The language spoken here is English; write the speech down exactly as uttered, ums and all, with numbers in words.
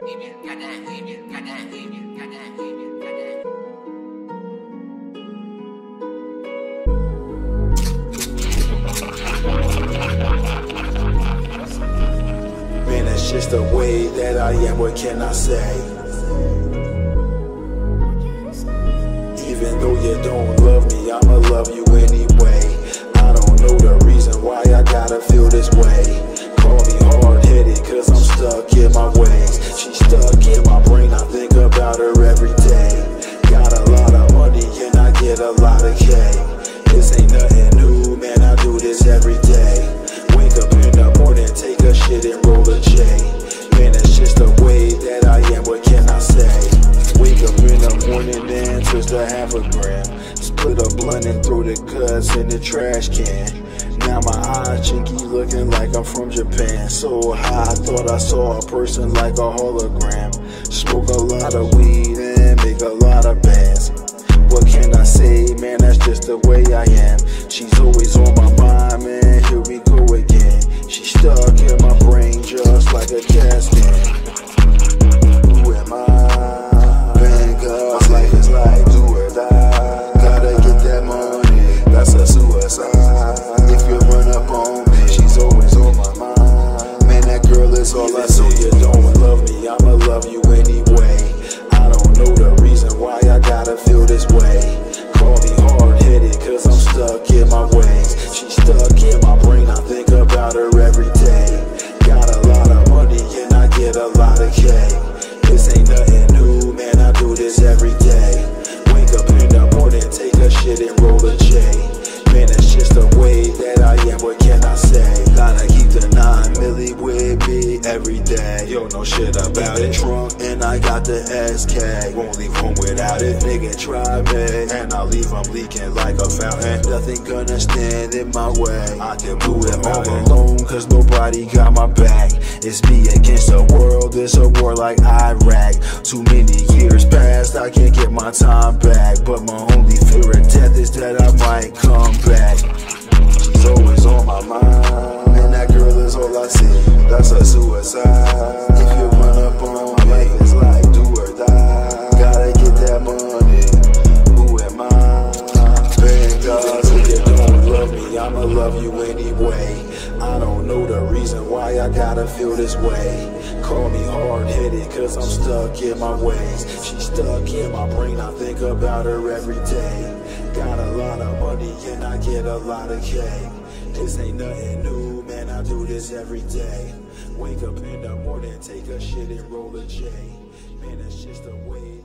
Man, that's just the way that I am, what can I say? Even though you don't love me, I'ma love you anyway. I don't know the reason why I gotta feel this way. Call me hard-headed, cause I'm stuck in my ways. She's stuck in my brain, I think about her every day. Got a lot of money and I get a lot of cake. This ain't nothing new, man, I do this every day. Wake up in the morning, take a shit and roll a J. Man, that's just the way that I am, what can I say? Wake up in the morning, then twist a half a gram. Split a blunt and throw the cuts in the trash can. Now my eyes chinky, looking like I'm from Japan. So high, I thought I saw a person like a hologram. Smoke a lot of weed and make a lot of bands. What can I say, man, that's just the way I am. She's always on my mind, man, here we go again. She's stuck in my brain just like a cat scan. Who am I? Man, cause life is like do or die. Gotta get that money, that's a suicide. If you run up on me, she's always on my mind. Man, that girl is all I see. You don't love me, I'ma love you anyway. I don't know the reason why I gotta feel this way. Call me hard-headed, cause I'm stuck in my ways. She's stuck in my brain, I think about her every day. Got a lot of money and I get a lot of cake. This ain't nothing new, man, I do this every day. Wake up in the morning, take a shit and roll a J. Man, it's just the way that I am, what can I say? Gotta keep the nine milli with me every day. Yo, no shit about it. Trunk and I got the S K. Won't leave home without it. Nigga, try me and I'll leave them leaking like a fountain. Nothing gonna stand in my way. I can do it all alone, cause nobody got my back. It's me against the world, it's a war like Iraq. Too many years passed, I can't get my time back. But my only fear of death is that I might come back. She's always on my mind, and that girl is all I see. That's a suicide. If you run up on me, it's like do or die. Gotta get that money, who am I? Thank God, if you don't love me, I'ma love you anyway. I don't know the reason why I gotta feel this way. Call me hard-headed, cause I'm stuck in my ways. She's stuck in my brain, I think about her every day. Got a lot of money and I get a lot of cake. This ain't nothing new, man, I do this every day. Wake up in the morning, take a shit and roll a J. Man, that's just the way